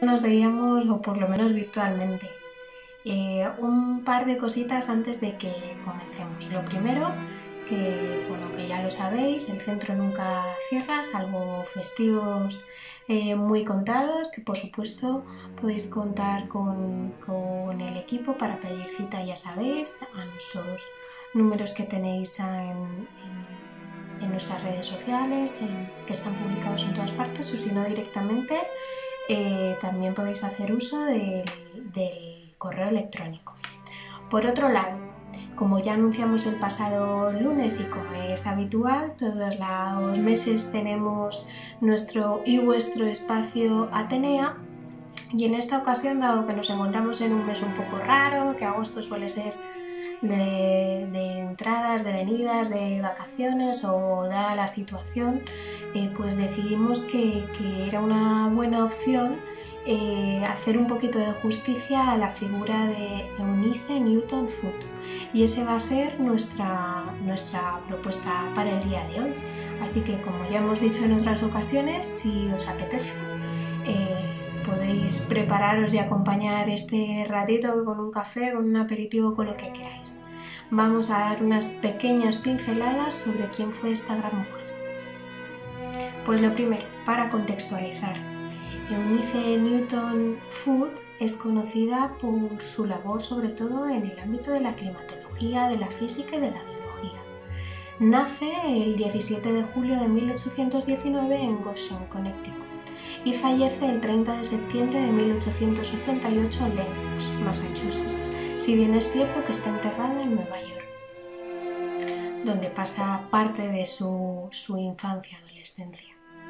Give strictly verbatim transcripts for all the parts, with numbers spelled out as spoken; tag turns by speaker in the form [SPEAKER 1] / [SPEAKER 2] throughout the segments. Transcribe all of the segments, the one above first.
[SPEAKER 1] nos veíamos, o por lo menos virtualmente. Eh, un par de cositas antes de que comencemos. Lo primero, que, bueno, que ya lo sabéis, el centro nunca cierra, salvo festivos eh, muy contados, que por supuesto podéis contar con, con el equipo para pedir cita, ya sabéis, a nuestros números que tenéis en, en, en nuestras redes sociales, en, que están publicados en todas partes, o si no directamente, eh, también podéis hacer uso del, del correo electrónico. Por otro lado, como ya anunciamos el pasado lunes y como es habitual, todos los meses tenemos nuestro y vuestro espacio Atenea, y en esta ocasión, dado que nos encontramos en un mes un poco raro, que agosto suele ser de, de entradas, de venidas, de vacaciones o dada la situación, eh, pues decidimos que, que era una buena opción eh, hacer un poquito de justicia a la figura de Eunice Newton-Foot. Y ese va a ser nuestra, nuestra propuesta para el día de hoy. Así que, como ya hemos dicho en otras ocasiones, si os apetece, eh, podéis prepararos y acompañar este ratito con un café, con un aperitivo, con lo que queráis. Vamos a dar unas pequeñas pinceladas sobre quién fue esta gran mujer. Pues lo primero, para contextualizar, Eunice Newton-Foot es conocida por su labor sobre todo en el ámbito de la climatología, de la física y de la biología. Nace el diecisiete de julio de mil ochocientos diecinueve en Goshen, Connecticut, y fallece el treinta de septiembre de mil ochocientos ochenta y ocho en Lenox, Massachusetts, si bien es cierto que está enterrada en Nueva York, donde pasa parte de su, su infancia y adolescencia.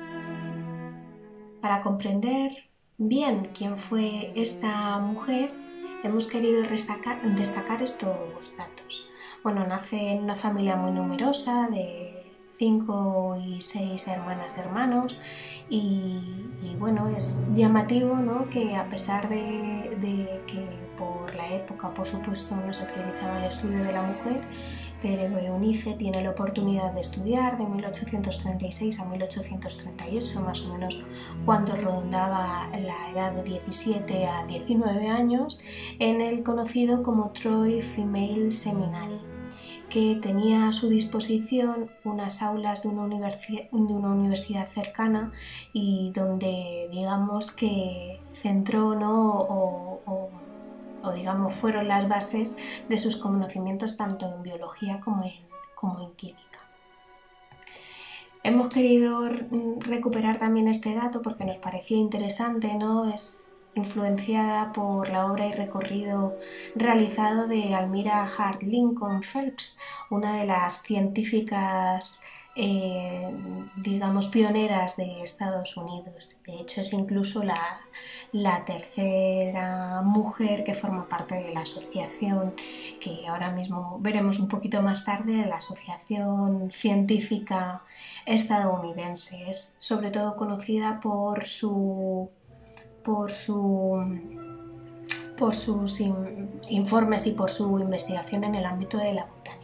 [SPEAKER 1] Para comprender bien quién fue esta mujer, hemos querido destacar, destacar estos datos. Bueno, nace en una familia muy numerosa de cinco y seis hermanas de hermanos y, y bueno, es llamativo, ¿no?, que a pesar de, de que por la época, por supuesto, no se priorizaba el estudio de la mujer, pero Eunice tiene la oportunidad de estudiar de mil ochocientos treinta y seis a mil ochocientos treinta y ocho, más o menos cuando rondaba la edad de diecisiete a diecinueve años, en el conocido como Troy Female Seminary, que tenía a su disposición unas aulas de una, universi- de una universidad cercana y donde, digamos, que centró, ¿no?, o, o o digamos fueron las bases de sus conocimientos tanto en biología como en, como en química. Hemos querido recuperar también este dato porque nos parecía interesante, ¿no? Es influenciada por la obra y recorrido realizado de Almira Hart Lincoln Phelps, una de las científicas Eh, digamos pioneras de Estados Unidos. De hecho, es incluso la, la tercera mujer que forma parte de la asociación, que ahora mismo veremos un poquito más tarde, la Asociación Científica Estadounidense. Es sobre todo conocida por su por su por sus in, informes y por su investigación en el ámbito de la botánica.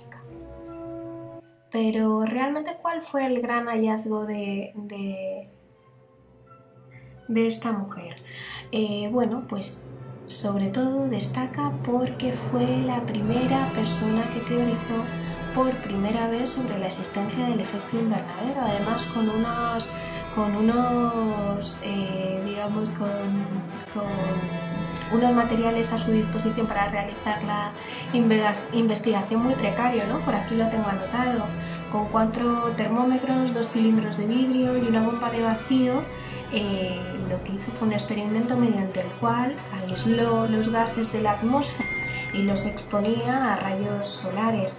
[SPEAKER 1] Pero realmente, ¿cuál fue el gran hallazgo de, de, de esta mujer? Eh, bueno, pues sobre todo destaca porque fue la primera persona que teorizó por primera vez sobre la existencia del efecto invernadero, además con unos, con unos eh, digamos, con, con unos materiales a su disposición para realizar la investigación muy precario, ¿no? Por aquí lo tengo anotado, con cuatro termómetros, dos cilindros de vidrio y una bomba de vacío. Eh, lo que hizo fue un experimento mediante el cual aisló los gases de la atmósfera y los exponía a rayos solares,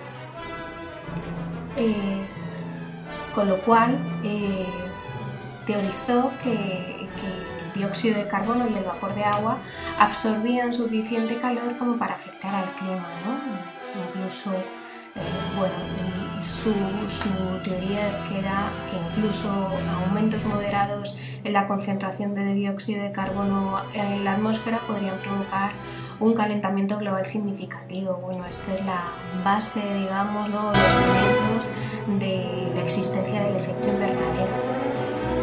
[SPEAKER 1] eh, con lo cual eh, teorizó que, que dióxido de carbono y el vapor de agua absorbían suficiente calor como para afectar al clima, ¿no? Incluso, eh, bueno, su, su teoría es que era que incluso aumentos moderados en la concentración de dióxido de carbono en la atmósfera podrían provocar un calentamiento global significativo. Bueno, esta es la base, digamos, ¿no?, los cimientos de la existencia del efecto invernadero.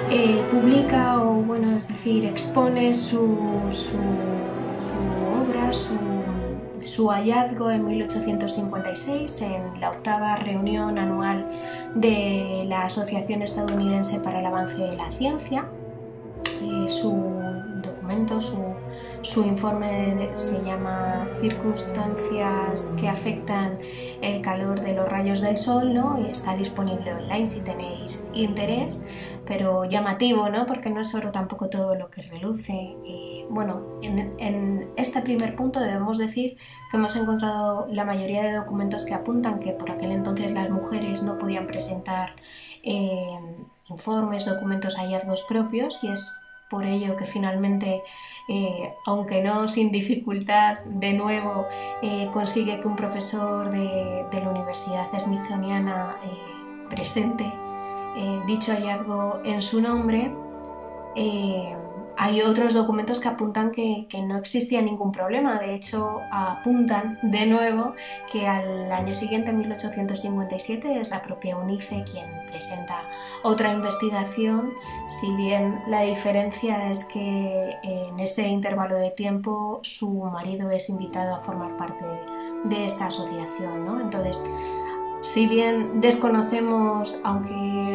[SPEAKER 1] eh, publica, o bueno, es decir, expone su, su, su obra, su, su hallazgo en mil ochocientos cincuenta y seis en la octava reunión anual de la Asociación Estadounidense para el Avance de la Ciencia. Eh, su documento, su, su informe de, se llama Circunstancias que afectan el calor de los rayos del sol, ¿no? Y está disponible online si tenéis interés, pero llamativo, ¿no? Porque no es oro tampoco todo lo que reluce. Eh, bueno, en, en este primer punto debemos decir que hemos encontrado la mayoría de documentos que apuntan que por aquel entonces las mujeres no podían presentar eh, informes, documentos, hallazgos propios, y es por ello que finalmente, eh, aunque no sin dificultad, de nuevo eh, consigue que un profesor de, de la Universidad Smithsoniana eh, presente eh, dicho hallazgo en su nombre. Eh, hay otros documentos que apuntan que, que no existía ningún problema. De hecho, apuntan de nuevo que al año siguiente, en mil ochocientos cincuenta y siete, es la propia UNICE quien presenta otra investigación, si bien la diferencia es que en ese intervalo de tiempo su marido es invitado a formar parte de esta asociación, ¿no? Entonces, si bien desconocemos, aunque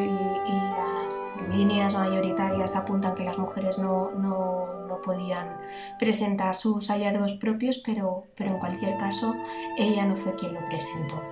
[SPEAKER 1] las líneas mayoritarias apuntan que las mujeres no, no, no podían presentar sus hallazgos propios, pero, pero en cualquier caso ella no fue quien lo presentó.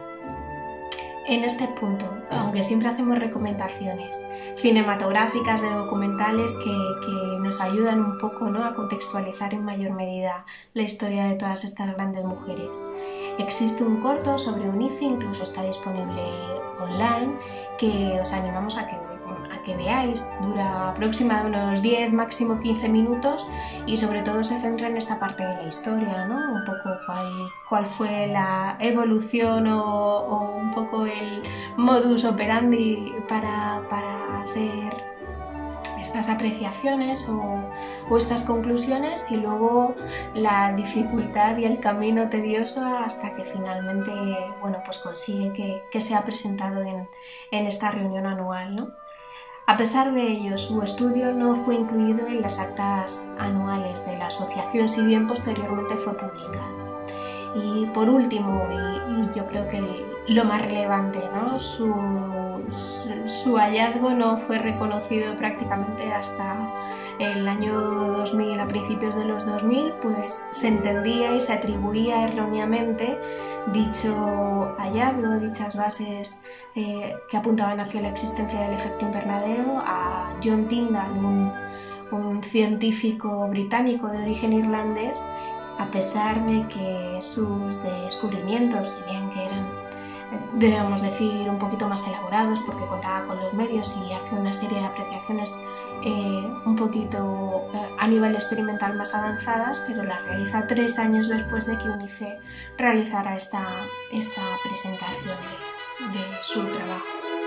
[SPEAKER 1] En este punto, aunque siempre hacemos recomendaciones cinematográficas, de documentales que, que nos ayudan un poco, ¿no?, a contextualizar en mayor medida la historia de todas estas grandes mujeres, existe un corto sobre UNICE, incluso está disponible online, que os animamos a que, a que veáis. Dura aproximadamente unos diez, máximo quince minutos, y sobre todo se centra en esta parte de la historia, ¿no? Un poco cuál, cuál fue la evolución o, o un poco el modus operandi para, para hacer estas apreciaciones o, o estas conclusiones, y luego la dificultad y el camino tedioso hasta que finalmente, bueno, pues consigue que, que sea presentado en, en esta reunión anual, ¿no? A pesar de ello, su estudio no fue incluido en las actas anuales de la asociación, si bien posteriormente fue publicado. Y por último, y, y yo creo que el, lo más relevante, ¿no?, su, su, su hallazgo no fue reconocido prácticamente hasta el año dos mil, a principios de los dos mil, pues se entendía y se atribuía erróneamente dicho hallazgo, dichas bases eh, que apuntaban hacia la existencia del efecto invernadero, a John Tyndall, un, un científico británico de origen irlandés, a pesar de que sus descubrimientos, si bien que eran, debemos decir, un poquito más elaborados porque contaba con los medios y hace una serie de apreciaciones eh, un poquito eh, a nivel experimental más avanzadas, pero las realiza tres años después de que UNICE realizara esta, esta presentación de, de su trabajo.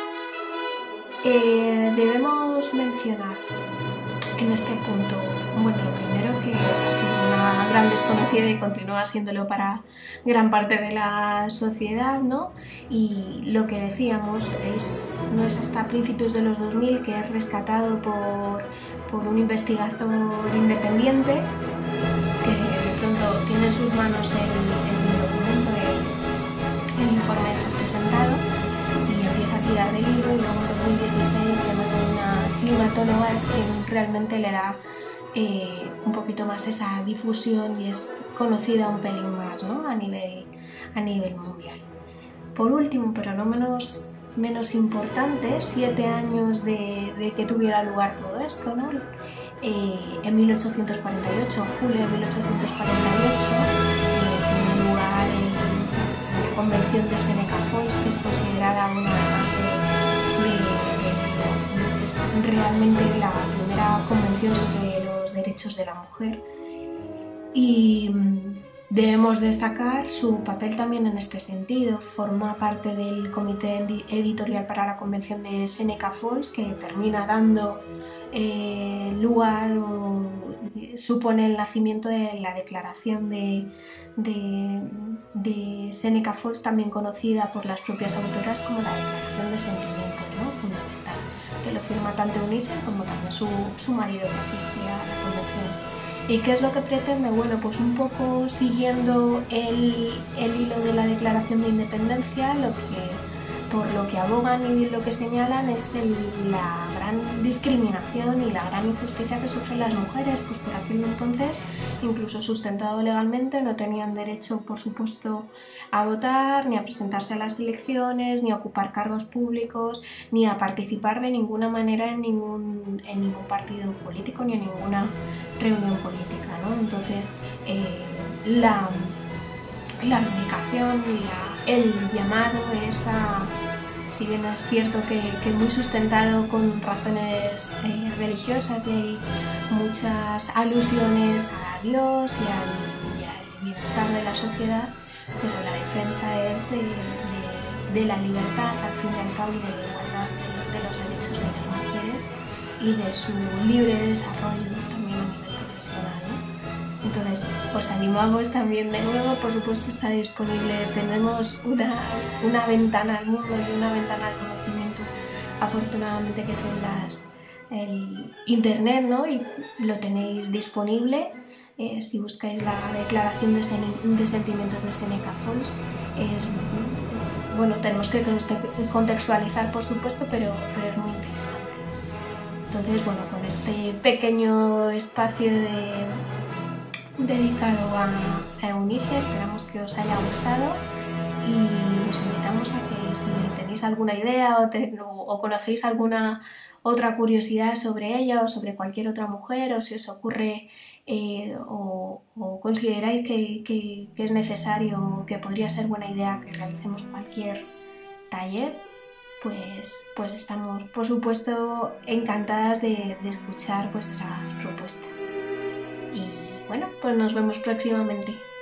[SPEAKER 1] Eh, debemos mencionar en este punto, bueno, lo primero, que ha sido una gran desconocida y continúa siéndolo para gran parte de la sociedad, ¿no? Y lo que decíamos, es, no es hasta principios de los dos mil que es rescatado por, por un investigador independiente que de pronto tiene en sus manos el, el documento, el, el informe está presentado, y empieza a tirar del libro, y luego en dos mil dieciséis, de Madalena Klimatonova, es quien realmente le da eh, un poquito más esa difusión y es conocida un pelín más, ¿no?, a nivel, a nivel mundial. Por último, pero no menos, menos importante, siete años de, de que tuviera lugar todo esto, ¿no? Eh, en mil ochocientos cuarenta y ocho, julio de mil ochocientos cuarenta y ocho, eh, tiene lugar el, la Convención de Seneca Falls, que es considerada una de las de, de, de, es realmente la primera convención sobre los derechos de la mujer, y debemos destacar su papel también en este sentido. Forma parte del comité editorial para la Convención de Seneca Falls, que termina dando eh, lugar o supone el nacimiento de la declaración de, de, de Seneca Falls, también conocida por las propias autoras como la Declaración de Sentimientos, ¿no?, fundamental de los firma tanto Eunice como también su, su marido que asistía a la convención. ¿Y qué es lo que pretende? Bueno, pues un poco siguiendo el, el hilo de la Declaración de Independencia, lo que, por lo que abogan y lo que señalan es el, la gran discriminación y la gran injusticia que sufren las mujeres, pues por aquel entonces, incluso sustentado legalmente, no tenían derecho, por supuesto, a votar, ni a presentarse a las elecciones, ni a ocupar cargos públicos, ni a participar de ninguna manera en ningún, en ningún partido político, ni en ninguna reunión política, ¿no? Entonces, eh, la, la reivindicación, la, el llamado es a, si bien es cierto que, que muy sustentado con razones eh, religiosas y hay muchas alusiones a Dios y al, y al bienestar de la sociedad, pero la defensa es de, de, de la libertad, al fin y al cabo, y de la igualdad de, de los derechos de las mujeres y de su libre desarrollo también a nivel profesional, ¿no? Entonces, os animamos también de nuevo, por supuesto está disponible, tenemos una, una ventana al mundo y una ventana al conocimiento, afortunadamente, que son las, el internet, ¿no? Y lo tenéis disponible. Eh, si buscáis la Declaración de, Sen de Sentimientos de Seneca Falls, es, bueno, tenemos que contextualizar, por supuesto, pero, pero es muy interesante. Entonces, bueno, con este pequeño espacio de, dedicado a, a Eunice, esperamos que os haya gustado y os invitamos a que si tenéis alguna idea o, te, o, o conocéis alguna otra curiosidad sobre ella o sobre cualquier otra mujer, o si os ocurre eh, o, o consideráis que, que, que es necesario o que podría ser buena idea que realicemos cualquier taller, pues, pues estamos, por supuesto, encantadas de, de escuchar vuestras propuestas. Y bueno, pues nos vemos próximamente.